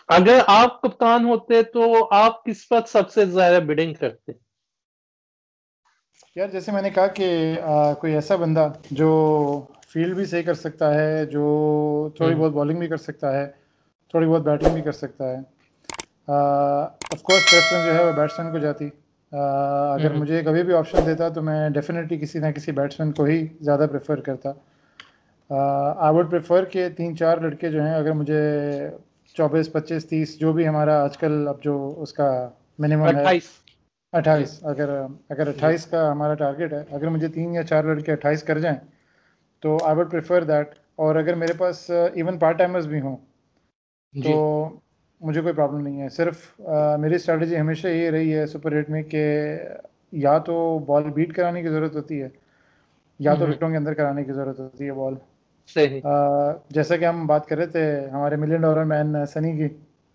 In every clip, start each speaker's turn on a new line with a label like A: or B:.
A: अगर आप कप्तान होते तो आप किस पर सबसे ज्यादा बिडिंग करते?
B: यार जैसे मैंने कहा कि कोई ऐसा बंदा जो फील्ड भी सही कर सकता है, जो थोड़ी
A: हम्म
B: बहुत बॉलिंग भी कर सकता है, थोड़ी बहुत बैटिंग भी कर सकता है। ऑफ कोर्स प्रेफरेंस जो है वो बैट्समैन को जाती। अगर
A: हम्म
B: मुझे कभी भी ऑप्शन देता तो मैं डेफिनेटली किसी ना किसी बैट्समैन को ही ज़्यादा प्रेफर करता। आई वुड प्रेफर कि तीन चार लड़के जो हैं, अगर मुझे 24 25 30 जो भी हमारा आजकल अब जो उसका मिनिमम है
A: 28। जी
B: 28, अगर अगर
A: जी
B: 28 का हमारा टारगेट है, अगर मुझे तीन या चार लड़के 28 कर जाएं तो आई वुड प्रेफर दैट। और अगर मेरे पास इवन पार्ट टाइमर्स भी हों तो
A: जी।
B: मुझे कोई प्रॉब्लम नहीं है। सिर्फ मेरी स्ट्रैटेजी हमेशा ये रही है सुपर हिट में कि या तो बॉल बीट कराने की ज़रूरत होती है, या तो
A: हम्म
B: विकेटों के अंदर कराने की ज़रूरत होती है बॉल।
A: सही।
B: जैसा कि हम बात कर रहे थे हमारे मिलियन डॉलर मैन सनी की।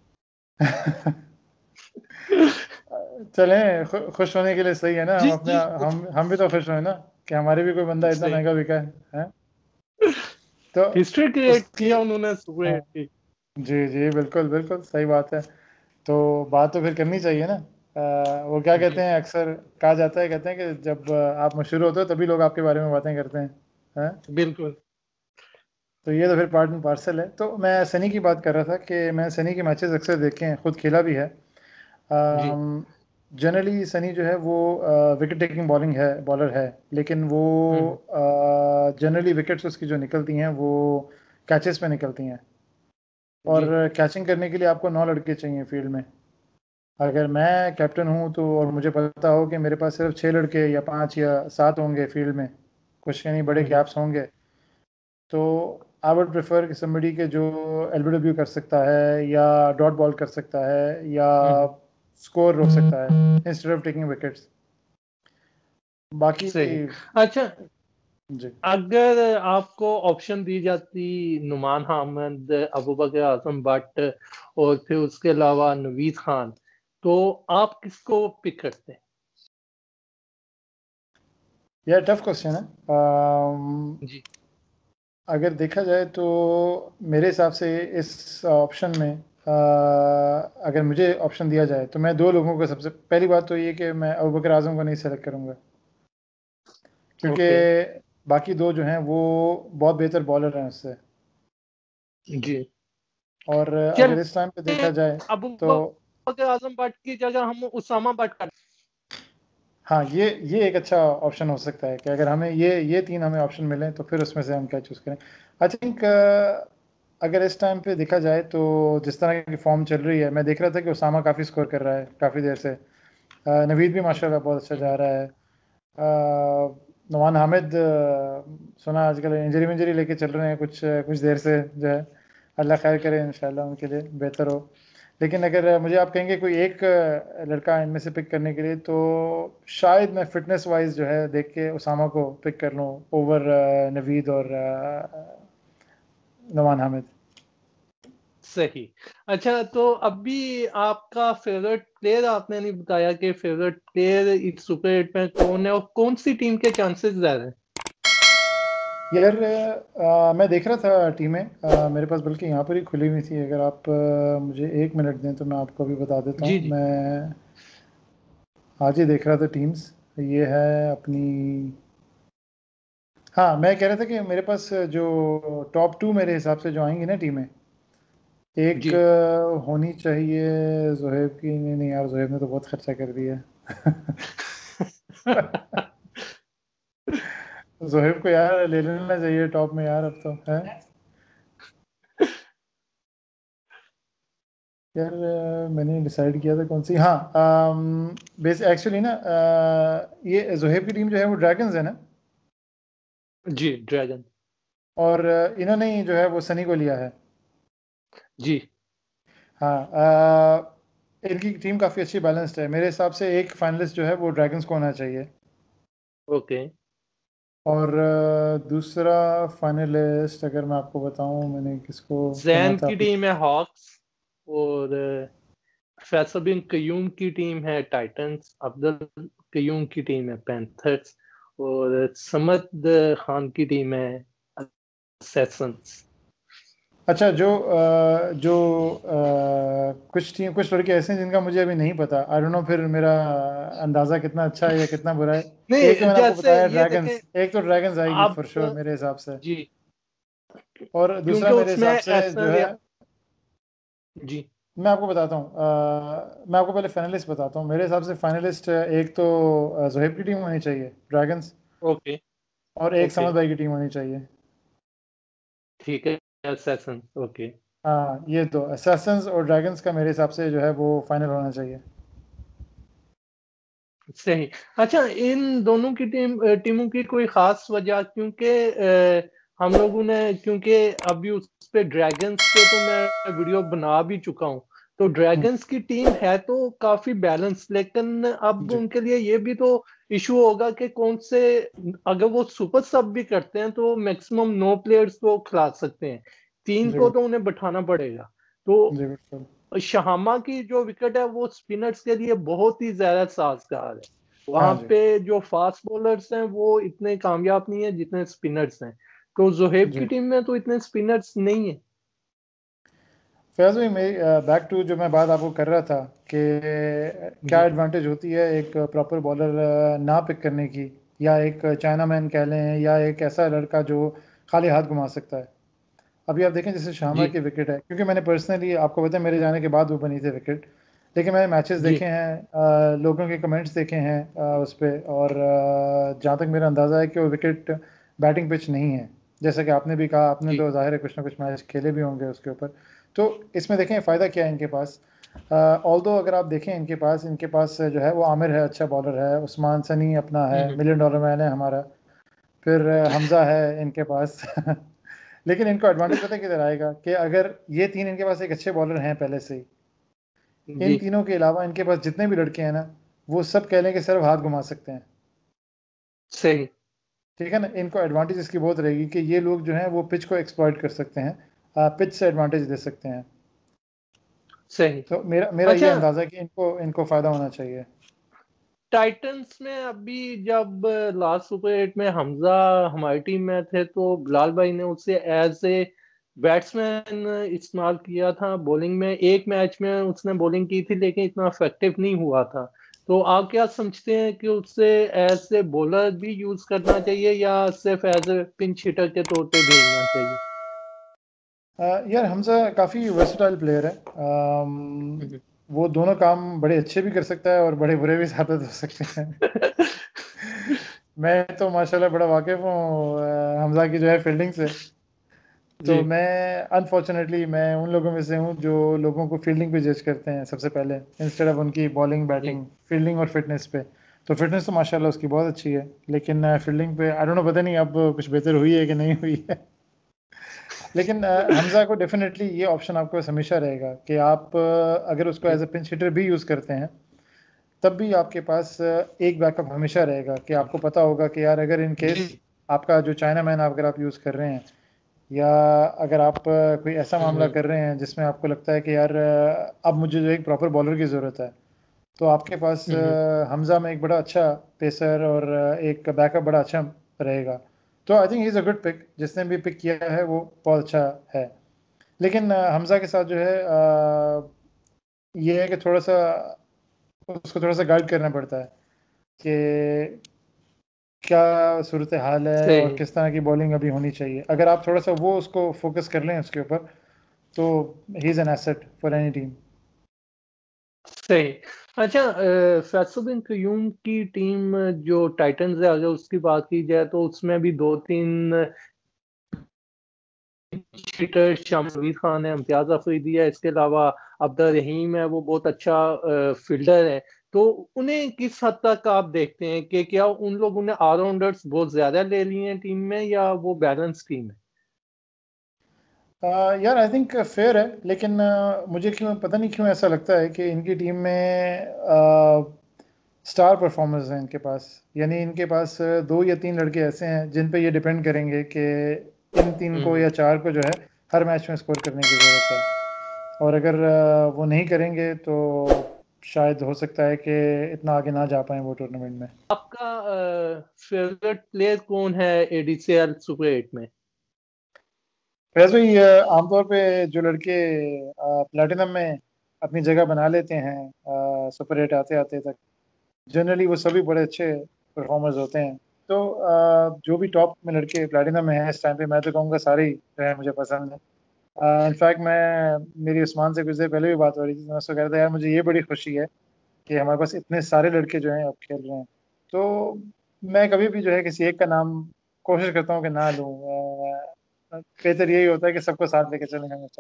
B: चलें, खुश होने के लिए सही है ना,
A: जी
B: हम अपने
A: जी
B: हम भी तो खुश हैं ना कि हमारे भी कोई बंदा इतना
A: सही।
B: महंगा बिका है? तो
A: हिस्ट्री क्रिएट
B: उसकी,
A: किया उन्होंने सुपर
B: हाँ,
A: हिट की।
B: जी जी बिल्कुल बिल्कुल सही बात है। तो बात तो फिर करनी चाहिए ना। वो क्या कहते
A: जी
B: हैं, अक्सर कहा जाता है, कहते हैं कि जब आप मशहूर होते हो तभी लोग आपके बारे में बातें करते हैं?
A: बिल्कुल।
B: तो ये तो फिर पार्ट एंड पार्सल है। तो मैं सनी की बात कर रहा था कि मैं सनी के मैचेस अक्सर देखे हैं, खुद खेला भी है।
A: जी
B: जनरली सनी जो है वो विकेट टेकिंग बॉलिंग है, बॉलर है, लेकिन वो
A: हम्म
B: जनरली विकेट्स उसकी जो निकलती हैं वो कैचेस पे निकलती हैं। और
A: जी
B: कैचिंग करने के लिए आपको 9 लड़के चाहिए फील्ड में। अगर मैं कैप्टन हूँ तो, और मुझे पता हो कि मेरे पास सिर्फ 6 लड़के या 5 या 7 होंगे फील्ड में, कुछ यानी बड़े
A: हम्म
B: गैप्स होंगे, तो आई वुड प्रेफर कि somebody के जो एलबीडब्ल्यू कर सकता है, या डॉट बॉल कर सकता है, या
A: हम्म
B: स्कोर रोक सकता है इंस्टेड ऑफ टेकिंग विकेट्स। बाकी
A: सही। अच्छा,
B: जी।
A: अगर आपको ऑप्शन दी जाती नुमान अहमद, अबू बकर आजम भट्ट और फिर उसके अलावा नवीद खान, तो आप किसको पिक करते?
B: यह टफ क्वेश्चन है।
A: जी
B: अगर देखा जाए तो मेरे हिसाब से इस ऑप्शन में, अगर मुझे ऑप्शन दिया जाए तो मैं दो लोगों को, सबसे पहली बात तो ये कि मैं अबू बकर आजम को नहीं सेलेक्ट करूंगा, क्योंकि
A: ओके।
B: बाकी दो जो हैं वो बहुत बेहतर बॉलर हैं उससे।
A: जी
B: और
A: चल,
B: अगर इस टाइम पे देखा जाए
A: अबू
B: तो,
A: बकर आजम भट्ट की जगह हम उसामा भट्ट कर।
B: हाँ, ये एक अच्छा ऑप्शन हो सकता है कि अगर हमें ये तीन हमें ऑप्शन मिलें तो फिर उसमें से हम क्या चूज़ करें। आई थिंक अगर इस टाइम पे देखा जाए तो जिस तरह की फॉर्म चल रही है, मैं देख रहा था कि उसामा काफ़ी स्कोर कर रहा है काफ़ी देर से। नवीद भी माशाल्लाह बहुत अच्छा जा रहा है। नुमान हामिद, सुना आजकल इंजरी विंजरी लेके चल रहे हैं कुछ कुछ देर से जो है। अल्लाह खैर करे, इंशाल्लाह उनके लिए बेहतर हो। लेकिन अगर मुझे आप कहेंगे कोई एक लड़का इनमें से पिक करने के लिए, तो शायद मैं फिटनेस वाइज जो है देख के उसामा को पिक कर लूँ ओवर नवीद और नुमान हामिद।
A: सही। अच्छा, तो अभी आपका फेवरेट प्लेयर आपने नहीं बताया कि फेवरेट प्लेयर इस सुपर एट में कौन है और कौन सी टीम के चांसेस ज्यादा हैं?
B: यार मैं देख रहा था टीमें, मेरे पास बल्कि यहाँ पर ही खुली हुई थी। अगर आप मुझे 1 मिनट दें तो मैं आपको अभी बता देता
A: जी
B: हूँ।
A: जी।
B: मैं आज ही देख रहा था टीम्स। ये है अपनी, हाँ, मैं कह रहा था कि मेरे पास जो टॉप 2 मेरे हिसाब से जो आएंगी ना टीमें, एक
A: जी
B: होनी चाहिए जोहेब की। नहीं नहीं यार, जोहेब ने तो बहुत खर्चा कर दिया। जोहेब को यार ले लेना चाहिए टॉप में यार, अब तो है। यार मैंने डिसाइड किया था कौन सी, हाँ, बेस एक्चुअली ना, ये जोहेब की टीम जो है वो ड्रैगन्स है ना।
A: जी ड्रैगन।
B: और इन्होंने ही जो है वो सनी को लिया है।
A: जी
B: हाँ, इनकी टीम काफ़ी अच्छी बैलेंस्ड है मेरे हिसाब से। एक फाइनलिस्ट जो है वो ड्रैगन्स को होना चाहिए।
A: ओके।
B: और दूसरा फाइनलिस्ट अगर मैं आपको बताऊं मैंने किसको चुना
A: जैन
B: था
A: की
B: अपने।
A: टीम है हॉक्स, और फैसल बिन कयूम की टीम है टाइटंस, अब्दुल कयूम की टीम है पैंथर्स, और समद खान की टीम है असैसन्स।
B: अच्छा, जो कुछ लड़के ऐसे हैं जिनका मुझे अभी नहीं पता, आई डोंट नो फिर मेरा अंदाजा कितना अच्छा है या कितना बुरा है। एक तो
A: नहीं
B: मैंने आपको
A: जैसे
B: बताया
A: ये
B: ड्रैगन्स,
A: देखें
B: एक तो ड्रैगन्स आएगी
A: आप
B: फॉर श्योर मेरे हिसाब से,
A: जी,
B: और दूसरा
A: क्योंकि
B: मेरे
A: उसमें
B: हिसाब से
A: ऐसा
B: जो है,
A: जी
B: मैं आपको बताता हूँ, मैं आपको पहले फाइनलिस्ट बताता हूँ। मेरे हिसाब से फाइनलिस्ट एक तो जोहेब की टीम होनी चाहिए ड्रैगन्स,
A: ओके
B: और एक
A: ओके
B: समद भाई की टीम होनी चाहिए।
A: ठीक है असैसन ओके
B: हाँ, ये दो असैसन्स और ड्रैगन्स का मेरे हिसाब से जो है वो फाइनल होना चाहिए।
A: सही। अच्छा इन दोनों की टीमों की कोई खास वजह, क्योंकि हम लोगों ने, क्योंकि अभी उस पे ड्रैगन्स पे तो मैं वीडियो बना भी चुका हूँ, तो
B: हम्म,
A: ड्रैगन्स की टीम है तो काफी बैलेंस, लेकिन अब
B: जी
A: उनके लिए ये भी तो इशू होगा कि कौन से, अगर वो सुपर सब भी करते हैं तो मैक्सिमम 9 प्लेयर्स को खिला सकते हैं, 3
B: जी
A: को तो उन्हें बैठाना पड़ेगा। तो
B: जी बिल्कुल।
A: शहामा की जो विकेट है वो स्पिनर्स के लिए बहुत ही ज्यादा साजगार है,
B: हाँ
A: वहां
B: जी
A: पे जो फास्ट बॉलर्स हैं वो इतने कामयाब नहीं है जितने स्पिनर्स हैं, तो जोहेब की
B: जी।
A: टीम में तो इतने स्पिनर्स नहीं है।
B: फैज भाई, मेरी बैक टू जो मैं बात आपको कर रहा था कि क्या
A: जी
B: एडवांटेज होती है एक प्रॉपर बॉलर ना पिक करने की, या एक चाइना मैन कह लें, या एक ऐसा लड़का जो खाली हाथ घुमा सकता है। अभी आप देखें जैसे शामा
A: जी
B: की विकेट है, क्योंकि मैंने पर्सनली आपको पता है मेरे जाने के बाद वो बनी थी विकेट, लेकिन मैंने मैचेस
A: जी
B: देखे हैं, लोगों के कमेंट्स देखे हैं उस पर, और जहाँ तक मेरा अंदाज़ा है कि वो विकेट बैटिंग पिच नहीं है। जैसा कि आपने भी कहा, आपने
A: जी
B: तो ज़ाहिर है कुछ ना कुछ मैच खेले भी होंगे उसके ऊपर। तो इसमें देखें फ़ायदा क्या है इनके पास। ऑल्दो अगर आप देखें इनके पास जो है वो आमिर है, अच्छा बॉलर है, उस्मान सनी अपना है,
A: हम्म,
B: मिलियन डॉलर मैन है हमारा, फिर हमजा है इनके पास। लेकिन इनको एडवांटेज पता है किधर आएगा, कि अगर ये तीन इनके पास एक अच्छे बॉलर हैं पहले से ही, इन
A: जी
B: तीनों के अलावा इनके पास जितने भी लड़के हैं ना, वो सब कह लें कि सिर्फ हाथ घुमा सकते हैं।
A: सही
B: ठीक है ना, इनको एडवांटेज इसकी बहुत रहेगी कि ये लोग जो हैं वो पिच को एक्सप्लॉइट कर सकते हैं, पिच से एडवांटेज दे सकते हैं।
A: सही।
B: तो मेरा मेरा ये
A: अच्छा
B: अंदाज़ा है कि इनको इनको फ़ायदा होना चाहिए।
A: टाइटंस में अभी जब लास्ट सुपर 8 में हमजा हमारी टीम में थे तो बिलाल भाई ने उसे एज ए बैट्समैन इस्तेमाल किया था बॉलिंग में, एक मैच में उसने बॉलिंग की थी लेकिन इतना इफेक्टिव नहीं हुआ था, तो आप क्या समझते हैं कि उसे एज ए बॉलर भी यूज करना चाहिए या सिर्फ एज ए पिंच हिटर के तौर पे भेजना चाहिए?
B: यार हमजा काफ़ी वर्सटाइल प्लेयर है।
A: हम्म।
B: वो दोनों काम बड़े अच्छे भी कर सकता है और बड़े बुरे भी साबित हो सकते हैं। मैं तो माशाल्लाह बड़ा वाकिफ़ हूँ हमजा की जो है फील्डिंग से। तो
A: जी
B: मैं अनफॉर्चुनेटली मैं उन लोगों में से हूँ जो लोगों को फील्डिंग पे जज करते हैं सबसे पहले, इंस्टेड ऑफ उनकी बॉलिंग
A: जी
B: बैटिंग, फील्डिंग और फिटनेस पे। तो फिटनेस तो माशाल्लाह उसकी बहुत अच्छी है, लेकिन फील्डिंग पे आई डोंट नो, पता नहीं अब कुछ बेहतर हुई है कि नहीं हुई है। लेकिन हमजा को डेफिनेटली ये ऑप्शन आपके पास हमेशा रहेगा कि आप अगर उसको
A: जी
B: एज ए पिंच हिटर भी यूज़ करते हैं, तब भी आपके पास एक बैकअप हमेशा रहेगा, कि आपको पता होगा कि यार अगर इन केस
A: जी
B: आपका जो चाइना मैन अगर आप यूज़ कर रहे हैं, या अगर आप कोई ऐसा मामला
A: हम्म
B: कर रहे हैं जिसमें आपको लगता है कि यार अब मुझे जो एक प्रॉपर बॉलर की ज़रूरत है, तो आपके पास
A: हम्म
B: हमजा में एक बड़ा अच्छा पेसर और एक बैकअप बड़ा अच्छा रहेगा। तो I think he is a good pick, जिसने भी पिक किया है वो बहुत अच्छा है। लेकिन हमजा के साथ जो है ये है कि थोड़ा सा उसको थोड़ा सा गाइड करना पड़ता है कि क्या सूरत हाल है और
A: सही
B: किस तरह की बॉलिंग अभी होनी चाहिए। अगर आप थोड़ा सा वो उसको फोकस कर लें उसके ऊपर, तो he is an asset for any team.
A: सही। अच्छा फैसल बिन कयूम की टीम जो टाइटंस है, अगर उसकी बात की जाए तो उसमें भी दो तीन हिटर, शामिर खान है, इम्तियाज अफरीदी है, इसके अलावा अब्दुल रहीम है, वो बहुत अच्छा फील्डर है, तो उन्हें किस हद तक आप देखते हैं कि क्या उन लोगों ने ऑलराउंडर्स बहुत ज्यादा ले लिए हैं टीम में या वो बैलेंस टीम है?
B: यार आई थिंक फेयर है, लेकिन मुझे क्यों पता नहीं क्यों ऐसा लगता है कि इनकी टीम में स्टार परफॉर्मर्स हैं इनके पास। यानी इनके पास दो या तीन लड़के ऐसे हैं जिन पे ये डिपेंड करेंगे कि इन तीन को
A: हम्म
B: या चार को जो है हर मैच में स्कोर करने की ज़रूरत है, और अगर वो नहीं करेंगे तो शायद हो सकता है कि इतना आगे ना जा पाए वो टूर्नामेंट में।
A: आपका फेवरेट प्लेयर कौन है एडीसीएल सुपर 8 में?
B: वैसे ही आमतौर पे जो लड़के प्लेटिनम में अपनी जगह बना लेते हैं सुपर 8 आते आते तक। जनरली वो सभी बड़े अच्छे परफॉर्मर्स होते हैं। तो जो भी टॉप में लड़के प्लैटिनम में हैं इस टाइम पे, मैं तो कहूँगा सारे ही जो है मुझे पसंद है। इनफैक्ट मेरी उस्मान से कुछ देर पहले भी बात हो रही थी, मैं उसको कह रहा था यार मुझे ये बड़ी खुशी है कि हमारे पास इतने सारे लड़के जो हैं अब खेल रहे हैं। तो मैं कभी भी जो है किसी एक का नाम कोशिश करता हूँ कि ना लूँ। बेहतर यही होता है कि सबको साथ लेके चलें हमेशा।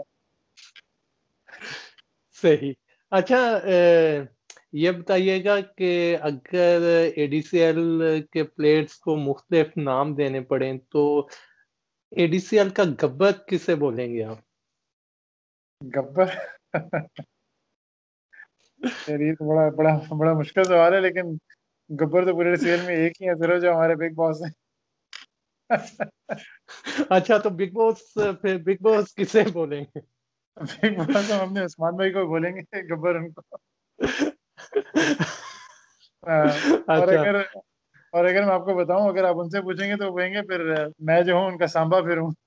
A: सही। अच्छा, ये बताइएगा कि अगर एडीसीएल के प्लेयर्स को मुख्तलिफ नाम देने पड़े तो एडीसीएल का गब्बर किसे बोलेंगे आप?
B: गब्बर यार ये तो बड़ा बड़ा बड़ा मुश्किल सवाल है, लेकिन गब्बर तो पूरे सीरियल में एक ही है सिर्फ जो हमारे बिग बॉस है।
A: अच्छा, तो बिग बॉस, फिर बिग बॉस किसे बोलेंगे?
B: बिग बॉस हम अपने उस्मान भाई को बोलेंगे गब्बर उनको। हाँ, और
A: अच्छा।
B: अगर और अगर मैं आपको बताऊं, अगर आप उनसे पूछेंगे तो वो कहेंगे फिर मैं जो हूँ उनका सांबा फिर हूँ।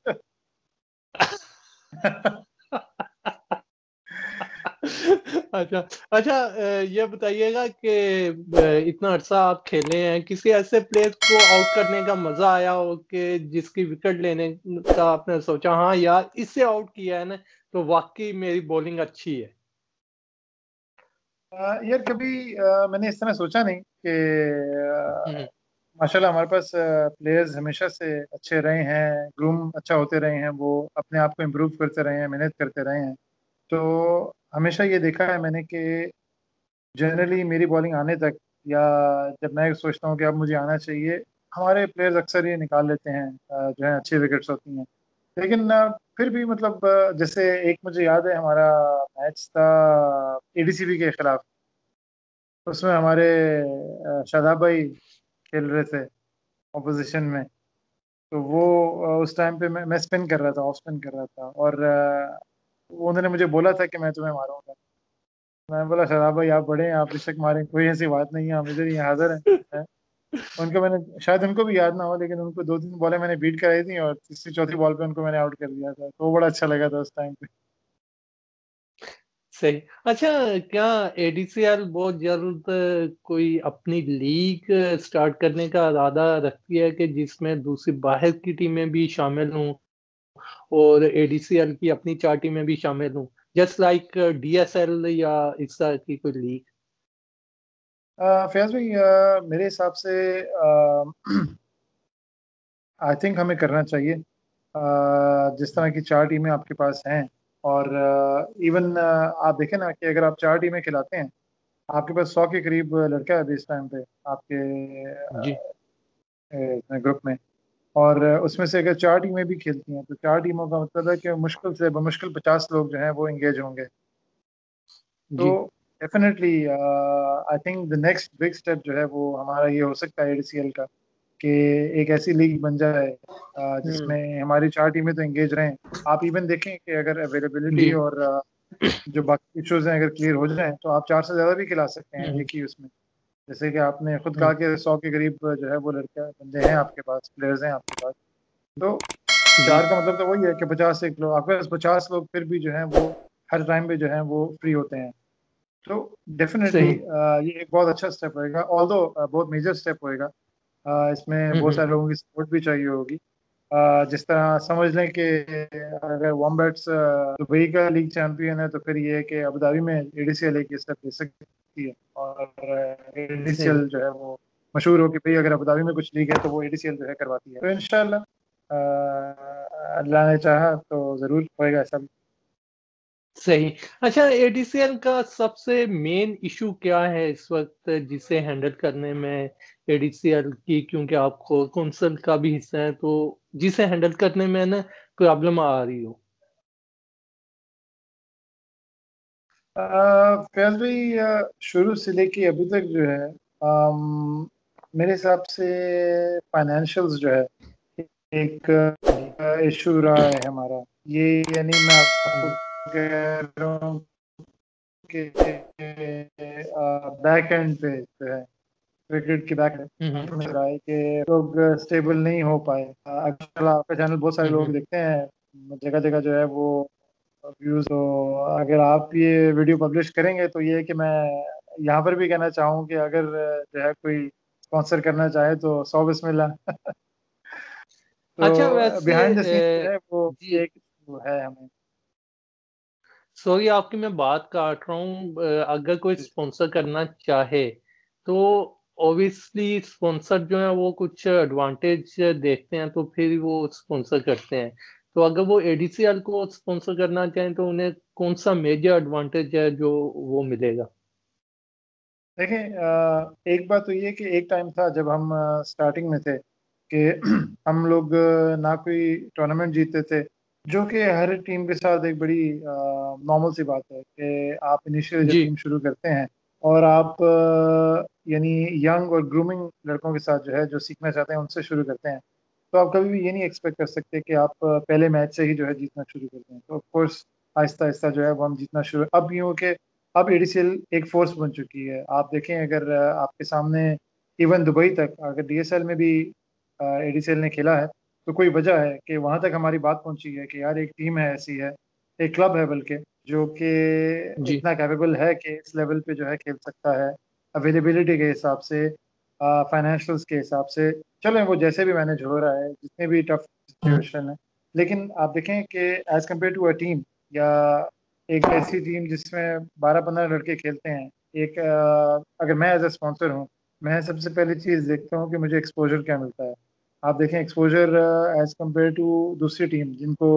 A: अच्छा। अच्छा, ये बताइएगा कि इतना अर्सा आप खेले हैं, किसी ऐसे प्लेयर को आउट करने का मजा आया हो कि जिसकी विकेट लेने का आपने सोचा हाँ यार इससे आउट किया है ना तो वाकई मेरी बॉलिंग अच्छी है?
B: यार कभी मैंने इस तरह सोचा नहीं कि
A: हम्म।
B: माशाल्लाह हमारे पास प्लेयर्स हमेशा से अच्छे रहे हैं, ग्रूम अच्छा होते रहे हैं, वो अपने आप को इम्प्रूव करते रहे हैं, मेहनत करते रहे हैं। तो हमेशा ये देखा है मैंने कि जनरली मेरी बॉलिंग आने तक, या जब मैं सोचता हूँ कि अब मुझे आना चाहिए, हमारे प्लेयर्स अक्सर ये निकाल लेते हैं जो है अच्छी विकेट्स होती हैं। लेकिन फिर भी मतलब जैसे एक मुझे याद है हमारा मैच था एडीसीबी के खिलाफ। उसमें हमारे शादाब भाई खेल रहे थे ऑपोजिशन में। तो वो उस टाइम पे मैं स्पिन कर रहा था, ऑफ स्पिन कर रहा था, और उन्होंने मुझे बोला था कि मैं तुम्हें मारूंगा। मैं बोला शराब भाई आप बड़े हैं, आप बेशक मारें, कोई ऐसी बात नहीं है, हम इधर ही हाजिर हैं। उनको मैंने, शायद उनको भी याद ना हो, लेकिन उनको 2-3 बॉलें मैंने बीट कराई थी और तीसरी चौथी बॉल पे उनको मैंने आउट कर दिया था, तो वो बड़ा अच्छा लगा था उस टाइम पे।
A: सही। अच्छा, क्या एडीसीएल बहुत जल्द कोई अपनी लीग स्टार्ट करने का इरादा रखती है कि जिसमें दूसरी बाहर की टीमें भी शामिल हों और एडीसीएल की अपनी 4 टीमें भी शामिल हों, जस्ट लाइक डीएसएल या इस तरह की कोई लीग?
B: फैज भाई मेरे हिसाब से आई थिंक हमें करना चाहिए। जिस तरह की 4 टीमें आपके पास हैं, और इवन आप देखें ना कि अगर आप 4 टीमें खिलाते हैं, आपके पास 100 के करीब लड़का है अभी इस टाइम पे आपके
A: जी।
B: ग्रुप में। और उसमें से अगर 4 टीमें भी खेलती हैं तो 4 टीमों का मतलब है कि मुश्किल से बमुश्किल 50 लोग जो हैं वो एंगेज होंगे। तो
A: जी।
B: Definitely I think the next big step जो है वो हमारा ये हो सकता है एडीसीएल का, कि एक ऐसी लीग बन जाए
A: हम्म।
B: जिसमें हमारी 4 टीमें तो एंगेज रहें। आप इवन देखें कि अगर अवेलेबिलिटी
A: जी।
B: और जो बाकी इश्यूज हैं अगर क्लियर हो जाए तो आप 4 से ज़्यादा भी खिला सकते हैं
A: हम्म।
B: एक ही उसमें। जैसे कि आपने खुद कहा
A: हम्म।
B: कि 100 के करीब जो है वो लड़के बंदे हैं आपके पास, प्लेयर्स हैं आपके पास। तो
A: जी।
B: 4 का मतलब तो वही है कि 50 से किलो आपके पास 50 लोग फिर भी जो है वो हर टाइम पे जो है वो फ्री होते हैं। तो डेफिनेटली
A: सही।
B: ये एक बहुत अच्छा स्टेप होएगा, ऑल्दो बहुत मेजर स्टेप होएगा। इसमें बहुत
A: हम्म।
B: सारे लोगों की सपोर्ट भी चाहिए होगी। जिस तरह समझ लें कि अगर वॉम्बैट्स दुबई का लीग चैंपियन है, तो फिर ये है कि अबू धाबी में एडीसीएल एक स्टेप ले सकती है, और
A: सही।
B: एडीसीएल जो है वो मशहूर हो कि भाई अगर अबू धाबी में कुछ लीग है तो वो एडीसीएल जो है करवाती है। तो इंशाल्लाह अल्लाह ने चाहा तो जरूर होएगा ऐसा भी।
A: सही। अच्छा, एडीसीएल का सबसे मेन इशू क्या है इस वक्त जिसे हैंडल करने में एडीसीएल की, क्योंकि आप कौंसल का भी हिस्सा है तो जिसे हैंडल करने में ना प्रॉब्लम आ रही हो?
B: फैज भाई शुरू से लेके अभी तक जो है मेरे हिसाब से फाइनेंशियल्स जो है एक
A: जी।
B: इशू रहा है हमारा। ये यानी मैं आपको
A: हम्म।
B: कह रहा हूँ कि बैक एंड पे जो है क्रिकेट की बैक
A: हम्म।
B: में रहा है कि लोग स्टेबल नहीं हो पाए। अगर आपका चैनल बहुत सारे लोग
A: हम्म।
B: देखते हैं, जगह जगह जो है वो व्यूज। तो अगर आप ये वीडियो पब्लिश करेंगे तो ये है कि मैं यहाँ पर भी कहना चाहूँ कि अगर जो है कोई स्पॉन्सर करना चाहे तो 100 बिस्मिल्लाह।
A: अच्छा
B: तो
A: वैसे
B: बिहाइंड द सीन जो है वो
A: जी
B: एक वो है हमें।
A: सॉरी आपकी मैं बात काट रहा हूँ। अगर कोई स्पॉन्सर करना चाहे तो ऑब्वियसली स्पॉन्सर जो है वो कुछ एडवांटेज देखते हैं तो फिर वो स्पॉन्सर करते हैं। तो अगर वो एडीसीएल को स्पॉन्सर करना चाहें तो उन्हें कौन सा मेजर एडवांटेज है जो वो मिलेगा?
B: देखें, एक बात तो ये कि एक टाइम था जब हम स्टार्टिंग में थे कि हम लोग ना कोई टूर्नामेंट जीतते थे, जो कि हर टीम के साथ एक बड़ी नॉर्मल सी बात है कि आप इनिशियली जब
A: जी
B: टीम शुरू करते हैं और आप यानी यंग और ग्रूमिंग लड़कों के साथ जो है जो सीखना चाहते हैं उनसे शुरू करते हैं, तो आप कभी भी ये नहीं एक्सपेक्ट कर सकते कि आप पहले मैच से ही जो है जीतना शुरू करते हैं। तो ऑफ कोर्स आहिस्ता आहिस्ता जो है वो हम जीतना शुरू, अब यूँ कि अब एडीसीएल एक फोर्स बन चुकी है। आप देखें, अगर आपके सामने इवन दुबई तक अगर डीएसएल में भी एडीसीएल ने खेला है तो कोई वजह है कि वहां तक हमारी बात पहुंची है कि यार एक टीम है, ऐसी है, एक क्लब है बल्कि, जो कि
A: जी
B: इतना कैपेबल है कि इस लेवल पे जो है खेल सकता है, अवेलेबिलिटी के हिसाब से, फाइनेंशियल्स के हिसाब से। चलो वो जैसे भी मैनेज हो रहा है, जितने भी टफ सिचुएशन है, लेकिन आप देखें कि as compared to a team या एक ऐसी टीम जिसमें 12-15 लड़के खेलते हैं, एक अगर मैं एज ए स्पॉन्सर हूँ, मैं सबसे पहली चीज़ देखता हूँ कि मुझे एक्सपोजर क्या मिलता है। आप देखें एक्सपोजर एज कम्पेयर टू दूसरी टीम जिनको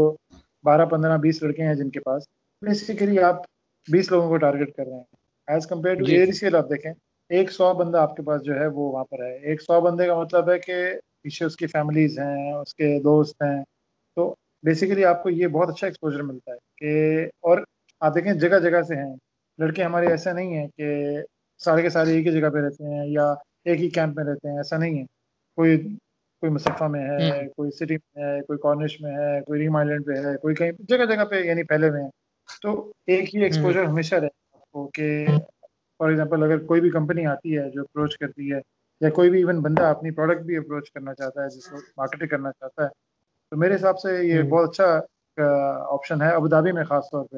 B: 12-15-20 लड़के हैं जिनके पास, बेसिकली आप 20 लोगों को टारगेट कर रहे हैं। एज कम्पेयर टू
A: जी
B: एडीसीएल आप देखें, एक 100 बंदा आपके पास जो है वो वहाँ पर है। एक 100 बंदे का मतलब है कि पीछे उसकी फैमिलीज हैं, उसके दोस्त हैं। तो बेसिकली आपको ये बहुत अच्छा एक्सपोजर मिलता है कि, और आप देखें जगह जगह से हैं लड़के हमारे, ऐसा नहीं है कि सारे के सारे एक ही जगह पे रहते हैं या एक ही कैंप में रहते हैं, ऐसा नहीं है। कोई कोई मुसफ़ा में है,
A: हम्म
B: कोई सिटी में है, कोई कॉर्निश में है, कोई रिम आइलैंड पे है, कोई कहीं जगह जगह पे यानी पहले में है। तो एक ही
A: हम्म
B: एक्सपोजर हमेशा रहता है आपको कि फॉर एग्जांपल अगर कोई भी कंपनी आती है जो अप्रोच करती है, या कोई भी इवन बंदा अपनी प्रोडक्ट भी अप्रोच करना चाहता है, जिसको मार्केटिंग करना चाहता है, तो मेरे हिसाब से ये
A: हम्म
B: बहुत अच्छा ऑप्शन है अबू धाबी में ख़ास तौर पे।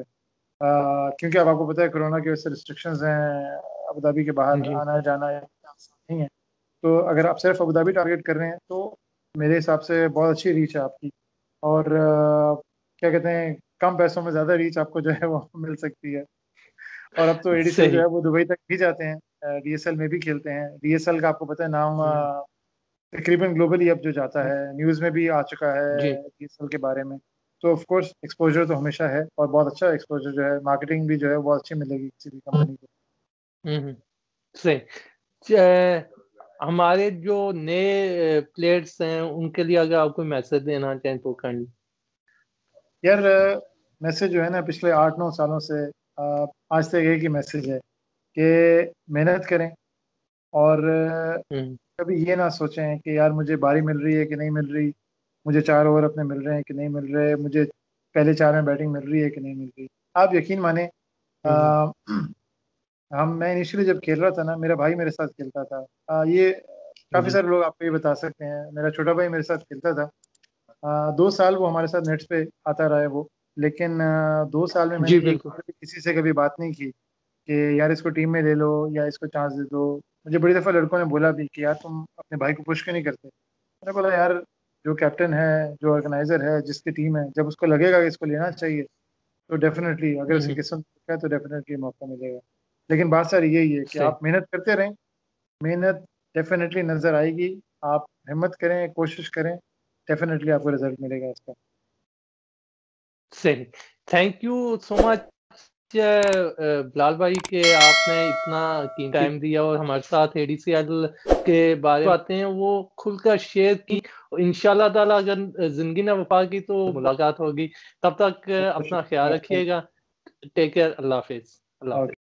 B: क्योंकि अब आपको पता है कोरोना की वजह से रिस्ट्रिक्शंस हैं, अबू धाबी के बाहर
A: जी
B: आना जाना नहीं है। तो अगर आप सिर्फ अबू धाबी टारगेट कर रहे हैं तो मेरे हिसाब से बहुत अच्छी रीच है आपकी। और क्या कहते हैं, कम पैसों में ज़्यादा रीच आपको जो है वो मिल सकती है। और अब तो एडीसीएल जो
A: सही।
B: है वो दुबई तक भी जाते हैं, डीएसएल में भी खेलते हैं। डीएसएल का आपको पता है नाम
A: हम्म
B: तकरीबन ग्लोबली अब जो जाता है, न्यूज़ में भी आ चुका है
A: जी
B: डीएसएल के बारे में। तो ऑफ कोर्स एक्सपोजर तो हमेशा है, और बहुत अच्छा एक्सपोजर जो है, मार्केटिंग भी जो है बहुत अच्छी मिलेगी किसी भी कंपनी को।
A: हम्म सही। च- हमारे जो नए प्लेयर्स हैं उनके लिए अगर आप कोई मैसेज देना चाहें तो काइंड।
B: यार मैसेज जो है ना, पिछले 8-9 सालों से आज तक एक ही मैसेज है कि मेहनत करें, और
A: हम्म
B: कभी ये ना सोचें कि यार मुझे बारी मिल रही है कि नहीं मिल रही, मुझे 4 ओवर अपने मिल रहे हैं कि नहीं मिल रहे, मुझे पहले 4 में बैटिंग मिल रही है कि नहीं मिल रही। आप यकीन माने,
A: हम्म
B: अ, मैं इनिशियली जब खेल रहा था ना, मेरा भाई मेरे साथ खेलता था। ये काफ़ी
A: जी
B: सारे लोग आपको ये बता सकते हैं, मेरा छोटा भाई मेरे साथ खेलता था। 2 साल वो हमारे साथ नेट्स पे आता रहा है वो। लेकिन 2 साल में मैंने
A: जी
B: एक
A: बिल्कुल
B: बार भी किसी से कभी बात नहीं की कि यार इसको टीम में ले लो या इसको चांस दे दो। मुझे बड़ी दफ़ा लड़कों ने बोला भी कि यार तुम अपने भाई को पुश क्यों नहीं करते। मैंने बोला यार, जो कैप्टन है, जो ऑर्गेनाइजर है, जिसकी टीम है, जब उसको लगेगा कि इसको लेना चाहिए तो डेफिनेटली, अगर उसकी
A: हम्म
B: किस्मत है तो डेफिनेटली मौका मिलेगा। लेकिन बात सारी यही है कि
A: सही
B: आप मेहनत करते रहें, मेहनत डेफिनेटली नज़र आएगी। आप हिम्मत करें, कोशिश करें, डेफिनेटली आपको रिजल्ट मिलेगा इसका।
A: सही। Thank you so much Bilal भाई के आपने इतना कीमती टाइम दिया और हमारे साथ एडीसीएल के बारे में बातें हैं वो खुलकर शेयर की। इंशाल्लाह ताला अगर जिंदगी ने वफा की तो मुलाकात होगी। तब तक
B: बहुत बहुत
A: अपना ख्याल
B: शुक्रिया आपका।
A: रखिएगा। Take care. अल्लाह हाफिज। अल्लाह
B: ओके।
A: हाफिज।